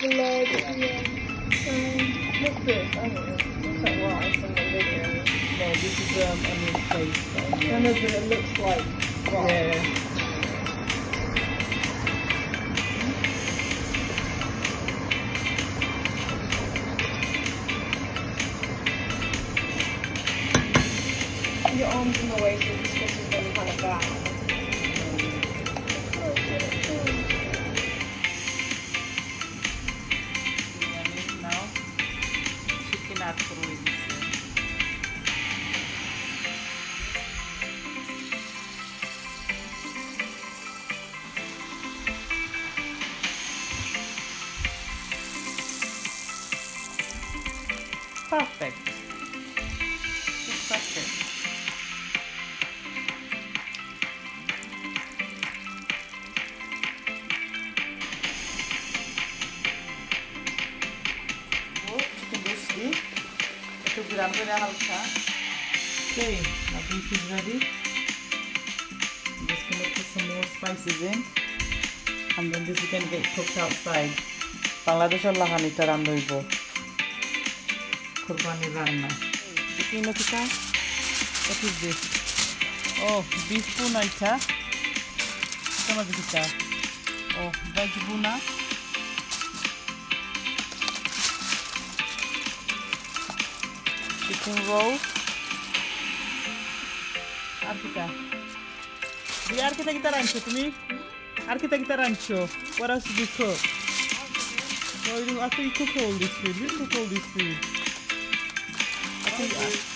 the leg at the end. What's this? I don't know. Looks like rice on the video. No, this is a new place. I know, but it looks like rice. Yeah. Your arms in the way, so this is really kind of bad. Now, chicken after wings. Perfect. It's perfect. Okay, now beef is ready. I'm just going to put some more spices in, and then this is going to get cooked outside. Bangladesh or lahani taran doibo. Kurbani ranna. What is this? Oh, beef puna ita. Sama kita. Oh, veg puna. Chicken roll. Ar kita rancho tumi? Ar kita rancho. What else did you cook? Oh, I thought you cook all this food. You cook all this food. I think